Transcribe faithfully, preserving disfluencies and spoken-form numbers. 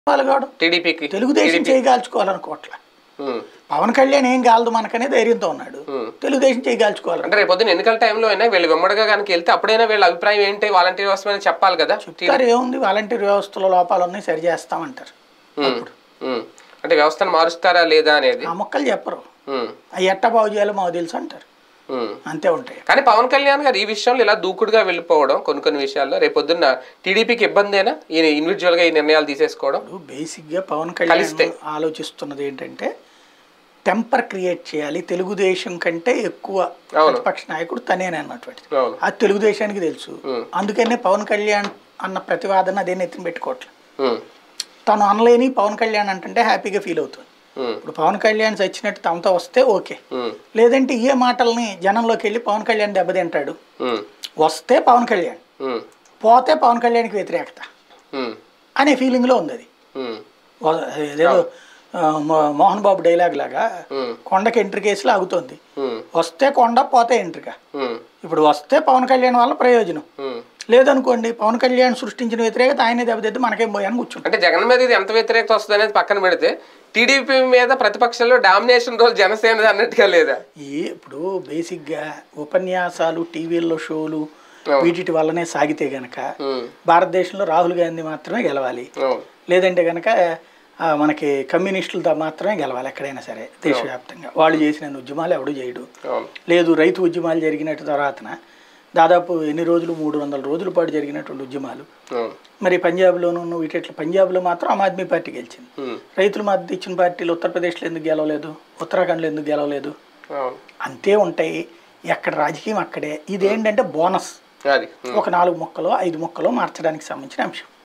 టీడీపీకి తెలుగుదేశం చేయగాల్చుకోవాలనుకోవట్లే. పవన్ కళ్యాణ్ ఏం కాలదు మనకనే ధైర్యంతో ఉన్నాడు. తెలుగుదేశం చేయగాల్చుకోవాలి అంటే రేపు పొద్దున్న ఎన్నికల టైంలో అయినా వీళ్ళు వెమ్మడిగా కనుక వెళ్తే అప్పుడైనా వీళ్ళ అభిప్రాయం ఏంటి వాలంటీర్ వ్యవస్థ చెప్పాలి కదా. చెప్తారు ఏముంది, వాలంటీర్ వ్యవస్థలో లోపాలు ఉన్నాయి సరి చేస్తామంటారు. అంటే వ్యవస్థను మారుస్తారా లేదా అనేది ఆ మొక్కలు చెప్పరు. అవి ఎట్టా బాగు చేయాలో మాకు తెలుసు అంటారు, అంతే ఉంటాయి. కానీ పవన్ కళ్యాణ్ గారు ఈ విషయంలో ఇలా దూకుడుగా వెళ్ళిపోవడం కొన్ని కొన్ని విషయాల్లో రేపు పొద్దున్న టీడీపీకి ఇబ్బందేనా ఈయన ఇండివిజువల్ గా ఈ నిర్ణయాలు తీసేసుకోవడం? బేసిక్ గా పవన్ కళ్యాణ్ ఆలోచిస్తున్నది ఏంటంటే టెంపర్ క్రియేట్ చేయాలి. తెలుగుదేశం కంటే ఎక్కువ ప్రతిపక్ష నాయకుడు తనేనే అన్నటువంటిది అది తెలుగుదేశానికి తెలుసు. అందుకనే పవన్ కళ్యాణ్ అన్న ప్రతివాదన అదే నెత్తిన పెట్టుకోవట్లేదు. తను అనలేని పవన్ కళ్యాణ్ అంటే హ్యాపీగా ఫీల్ అవుతుంది. ఇప్పుడు పవన్ కళ్యాణ్ చచ్చినట్టు తమతో వస్తే ఓకే, లేదంటే ఏ మాటల్ని జనంలోకి వెళ్ళి పవన్ కళ్యాణ్ దెబ్బతింటాడు. వస్తే పవన్ కళ్యాణ్, పోతే పవన్ కళ్యాణ్కి వ్యతిరేకత అనే ఫీలింగ్ లో ఉంది. అది ఏదో మోహన్ బాబు డైలాగ్ లాగా కొండకి ఎంట్రీ కేసులో ఆగుతోంది. వస్తే కొండ, పోతే ఎంట్రిక. ఇప్పుడు వస్తే పవన్ కళ్యాణ్ వల్ల ప్రయోజనం, లేదనుకోండి పవన్ కళ్యాణ్ సృష్టించిన వ్యతిరేకత ఆయనే దెబ్బతిద్ది మనకేం పోయాని కూర్చుంటాం. అంటే జగన్ మీద ఇది ఎంత వ్యతిరేకత వస్తుంది అనేది పక్కన పెడితే టీడీపీ మీద ప్రతిపక్షంలో డామినేషన్ రోల్ జనసేన అన్నట్టుగా లేదా? ఈ ఇప్పుడు బేసిక్ గా ఉపన్యాసాలు టీవీల్లో షోలు వీటి వల్లనే సాగితే గనక భారతదేశంలో రాహుల్ గాంధీ మాత్రమే గెలవాలి, లేదంటే గనక మనకి కమ్యూనిస్టులతో మాత్రమే గెలవాలి ఎక్కడైనా సరే దేశవ్యాప్తంగా. వాళ్ళు చేసిన ఉద్యమాలు ఎవడు చేయడు. లేదు రైతు ఉద్యమాలు జరిగినట్టు తర్వాతన దాదాపు ఎన్ని రోజులు మూడు వందల రోజుల పాటు జరిగినటువంటి ఉద్యమాలు. మరి పంజాబ్లోనూ వీటిట్లో పంజాబ్లో మాత్రం ఆమ్ ఆద్మీ పార్టీ గెలిచింది. రైతుల మద్దతు ఇచ్చిన పార్టీలు ఉత్తరప్రదేశ్లో ఎందుకు గెలవలేదు, ఉత్తరాఖండ్లో ఎందుకు గెలవలేదు? అంతే ఉంటాయి, ఎక్కడ రాజకీయం అక్కడే. ఇదేంటంటే బోనస్, ఒక నాలుగు మొక్కలో ఐదు మొక్కలో మార్చడానికి సంబంధించిన అంశం.